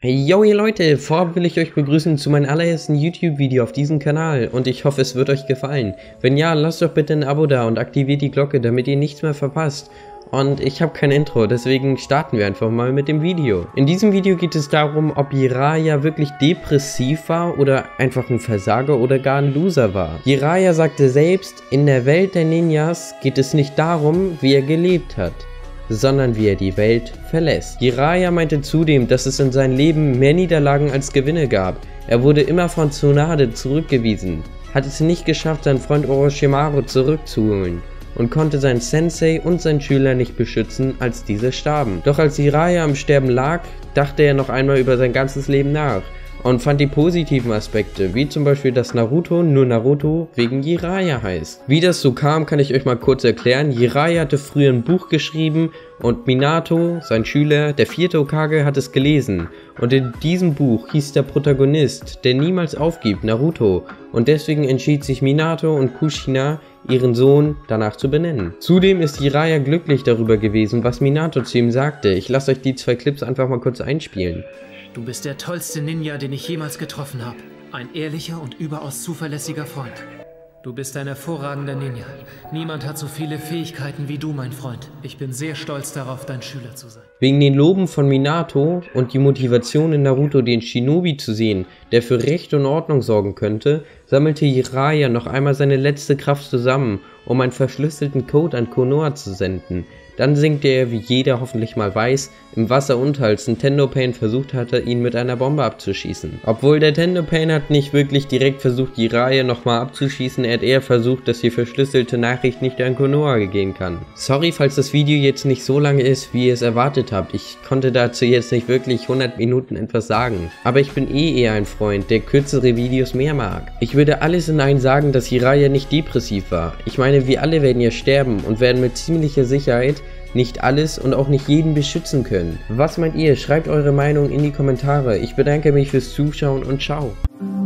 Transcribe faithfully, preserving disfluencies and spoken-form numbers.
Hey, yo ihr Leute, vorab will ich euch begrüßen zu meinem allerersten YouTube-Video auf diesem Kanal und ich hoffe es wird euch gefallen. Wenn ja, lasst doch bitte ein Abo da und aktiviert die Glocke, damit ihr nichts mehr verpasst. Und ich habe kein Intro, deswegen starten wir einfach mal mit dem Video. In diesem Video geht es darum, ob Jiraiya wirklich depressiv war oder einfach ein Versager oder gar ein Loser war. Jiraiya sagte selbst, in der Welt der Ninjas geht es nicht darum, wie er gelebt hat, sondern wie er die Welt verlässt. Jiraiya meinte zudem, dass es in seinem Leben mehr Niederlagen als Gewinne gab. Er wurde immer von Tsunade zurückgewiesen, hat es nicht geschafft, seinen Freund Orochimaru zurückzuholen und konnte seinen Sensei und seinen Schüler nicht beschützen, als diese starben. Doch als Jiraiya am Sterben lag, dachte er noch einmal über sein ganzes Leben nach und fand die positiven Aspekte, wie zum Beispiel, dass Naruto nur Naruto wegen Jiraiya heißt. Wie das so kam, kann ich euch mal kurz erklären. Jiraiya hatte früher ein Buch geschrieben und Minato, sein Schüler, der vierte Hokage, hat es gelesen. Und in diesem Buch hieß der Protagonist, der niemals aufgibt, Naruto. Und deswegen entschied sich Minato und Kushina, ihren Sohn danach zu benennen. Zudem ist Jiraiya glücklich darüber gewesen, was Minato zu ihm sagte. Ich lasse euch die zwei Clips einfach mal kurz einspielen. Du bist der tollste Ninja, den ich jemals getroffen habe. Ein ehrlicher und überaus zuverlässiger Freund. Du bist ein hervorragender Ninja. Niemand hat so viele Fähigkeiten wie du, mein Freund. Ich bin sehr stolz darauf, dein Schüler zu sein. Wegen den Loben von Minato und die Motivation in Naruto, den Shinobi zu sehen, der für Recht und Ordnung sorgen könnte, sammelte Jiraiya noch einmal seine letzte Kraft zusammen, um einen verschlüsselten Code an Konoha zu senden. Dann sinkt er, wie jeder hoffentlich mal weiß, im Wasser unter, als ein Tendo Pain versucht hatte, ihn mit einer Bombe abzuschießen. Obwohl der Tendo Pain hat nicht wirklich direkt versucht, Jiraiya nochmal abzuschießen, er hat eher versucht, dass die verschlüsselte Nachricht nicht an Konoha gehen kann. Sorry, falls das Video jetzt nicht so lange ist, wie ihr es erwartet habt. Ich konnte dazu jetzt nicht wirklich hundert Minuten etwas sagen. Aber ich bin eh eher ein Freund, der kürzere Videos mehr mag. Ich würde alles in einem sagen, dass Jiraiya nicht depressiv war. Ich meine, wir alle werden ja sterben und werden mit ziemlicher Sicherheit nicht alles und auch nicht jeden beschützen können. Was meint ihr? Schreibt eure Meinung in die Kommentare. Ich bedanke mich fürs Zuschauen und ciao.